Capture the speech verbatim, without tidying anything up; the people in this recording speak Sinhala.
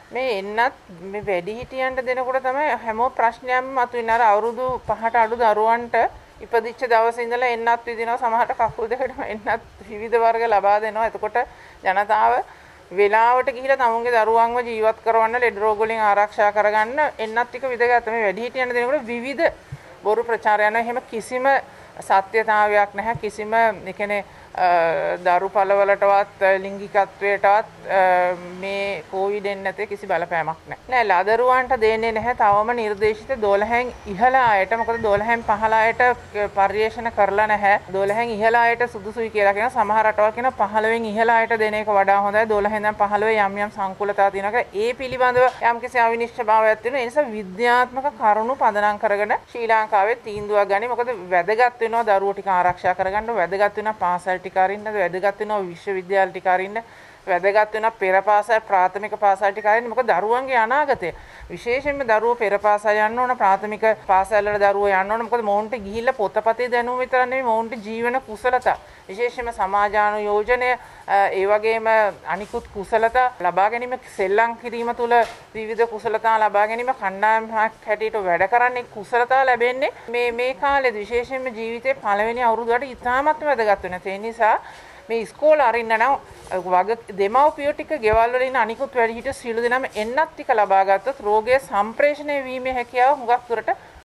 මේ එන්නත් මේ වැඩිහිටියන්ට දෙනකොට තමයි හැමෝම ප්‍රශ්නයක්ම මතුවෙන්නේ. අර අවුරුදු පහට අඩු දරුවන්ට ඉපදිච්ච දවසේ ඉඳලා එන්නත් විදිනවා, සමහරට කකුල් දෙකටම එන්නත් විවිධ වර්ග ලබා දෙනවා. එතකොට ජනතාව වෙලාවට ගිහිලා තමුන්ගේ දරුවන්ව ජීවත් කරවන්න, ලෙඩ රෝග වලින් ආරක්ෂා කරගන්න එන්නත් ටික විදගත්ත. මේ වැඩිහිටියන්ට දෙනකොට විවිධ බොරු ප්‍රචාර යනවා. එහෙම කිසිම සත්‍යතාවයක් නැහැ. කිසිම ඒ කියන්නේ දරු පළවලටවත් ලිංගිකත්වයටවත් මේ කොවිඩ් එන්නේ නැතේ කිසි බලපෑමක් නැහැ. නෑ ලදරුවන්ට දෙන්නේ නැහැ තවම නිර්දේශිත දොළහෙන් ඉහළ අයට. මොකද දොළහෙන් පහළ අයට පරිේෂණ කරලා නැහැ. දොළහෙන් ඉහළ අයට සුදුසුයි කියලා කියන සමහර රටවල් කියන පහළවෙන් ඉහළ අයට දෙන එක වඩා හොඳයි. දොළහෙන් දැන් පහළවේ යම් යම් සංකුලතා තියෙනවා. ඒ පිළිබඳව යම්කිසි අවිනිශ්චයතාවයක් තියෙනවා. ඒ නිසා විද්‍යාත්මක කරුණු පදනම් කරගෙන ශ්‍රී ලංකාවේ තීන්දුවක් ගනි. මොකද වැදගත් වෙනවා දරුවෝ ටික ආරක්ෂා කරගන්න. වැදගත් වෙනවා පාසල් ටික අරින්න, වැදගත් වෙනවා විශ්වවිද්‍යාල ටික අරින්න, වැදගත් වෙනවා පෙර පාසල් ප්‍රාථමික පාසල් ටික අරින්න. මොකද දරුවන්ගේ අනාගතය විශේෂයෙන්ම දරුවෝ පෙර පාසල් යන්න ඕන, ප්‍රාථමික පාසල් වල දරුවෝ යන්න ඕන. මොකද මොවුන්ට ගිහිල්ලා පොතපතේ දැනුම විතර නෙවෙයි මොවුන්ට ජීවන කුසලතා, විශේෂයෙන්ම සමාජානුයෝජනය, ඒ වගේම අනිකුත් කුසලතා ලබා ගැනීම, සෙල්ලම් කිරීම තුළ විවිධ කුසලතා ලබා ගැනීම, කණ්ඩායමක් හැටියට වැඩ කරන්නේ කුසලතා ලැබෙන්නේ මේ මේ කාලේ විශේෂයෙන්ම ජීවිතේ පළවෙනි අවුරුද්දට ඉතාමත් වැදගත් වෙනවා. ඒ නිසා මේ ඉස්කෝල අරින්න නම් වග දෙමව්පියෝ ටික ගෙවල් වල ඉන්න අනිකුත් වැඩිහිටියෝ සියලු දෙනාම එන්නත් ටික ලබා ගත්තොත් රෝගය සම්ප්‍රේෂණය වීමේ හැකියාව හුඟක් දුරට